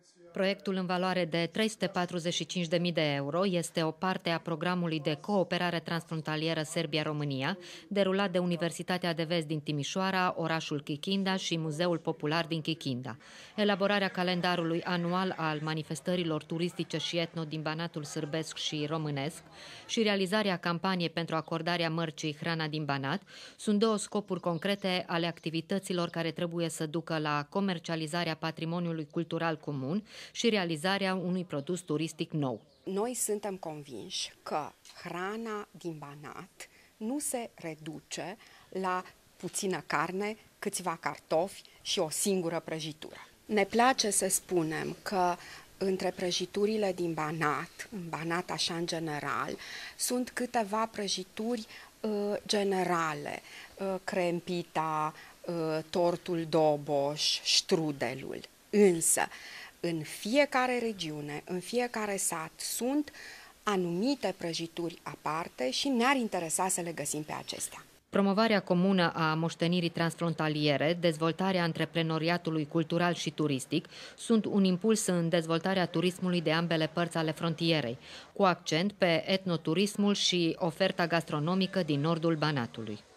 Proiectul în valoare de 345.000 de euro este o parte a programului de cooperare transfrontalieră Serbia-România, derulat de Universitatea de Vest din Timișoara, orașul Kikinda și Muzeul Popular din Kikinda. Elaborarea calendarului anual al manifestărilor turistice și etno din Banatul sârbesc și românesc și realizarea campaniei pentru acordarea mărcii Hrana din Banat sunt două scopuri concrete ale activităților care trebuie să ducă la comercializarea patrimoniului cultural comun și realizarea unui produs turistic nou. Noi suntem convinși că hrana din Banat nu se reduce la puțină carne, câțiva cartofi și o singură prăjitură. Ne place să spunem că între prăjiturile din Banat, în Banat așa în general, sunt câteva prăjituri generale, crempita, tortul Doboș, strudelul. Însă, în fiecare regiune, în fiecare sat, sunt anumite prăjituri aparte și ne-ar interesa să le găsim pe acestea. Promovarea comună a moștenirii transfrontaliere, dezvoltarea antreprenoriatului cultural și turistic sunt un impuls în dezvoltarea turismului de ambele părți ale frontierei, cu accent pe etnoturismul și oferta gastronomică din nordul Banatului.